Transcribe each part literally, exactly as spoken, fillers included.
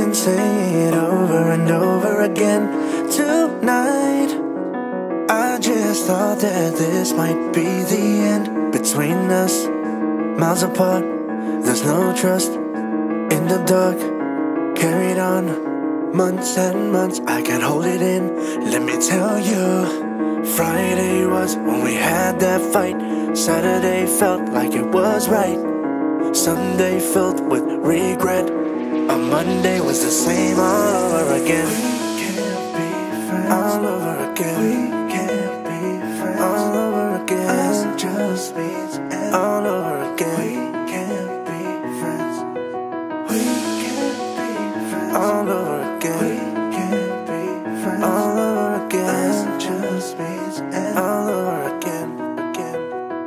can say it over and over again tonight. I just thought that this might be the end between us. Miles apart, there's no trust. In the dark, carried on months and months, I can't hold it in. Let me tell you, Friday was when we had that fight. Saturday felt like it was right. Sunday filled with regret. A Monday was the same all over again. We can't be friends all over again. We can't be friends all over again. Us just means all over again. We can't be friends. We can't be friends all over again. We can't be friends all over again. Us just means all over again. Again.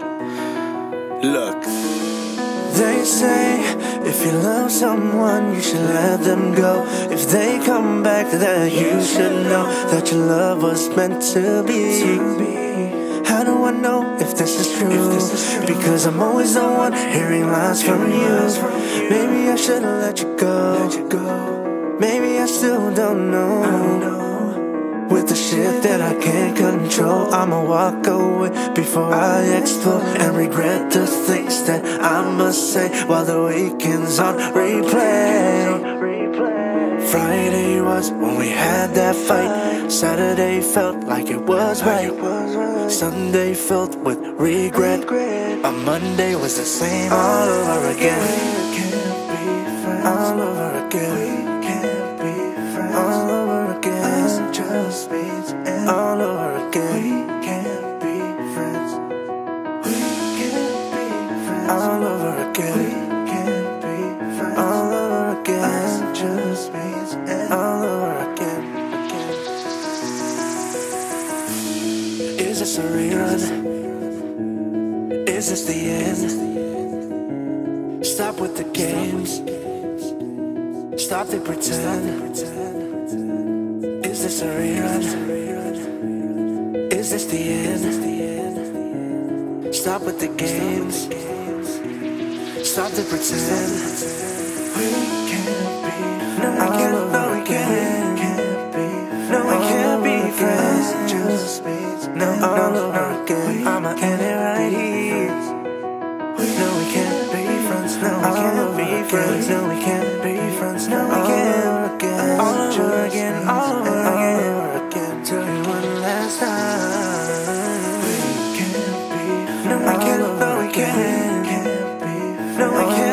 Look. They say, if you love someone, you should let them go. If they come back, that you should know that your love was meant to be. How do I know if this is true? Because I'm always the one hearing lies from you. Maybe I should've let you go. Maybe I still don't know. With the shit that I can't control, I'ma walk away before I explode and regret the things that I must say while the weekend's on replay. Friday was when we had that fight. Saturday felt like it was right. Sunday filled with regret. A Monday was the same all over again. All over again. All over again. Just means all over again. We can't be friends. We can't be friends all over again. We can't be friends all over again. Just means all over again. Again. Is this a rerun? Is this the end? Stop with the games. Stop the pretend. Is this a rerun? Is this the end? Stop with the games. Stop the pretend. We can't be. No, we can't. No, we can't be. No, we can't be friends. Just means no, all over again. I'ma end it right here. No, we can't be friends. No, we can't be friends. No, we can't be friends. No, we can't again. All over again. All over again. Tell you one last time. We can't be. No, we can't. No, we can't. No, we can't.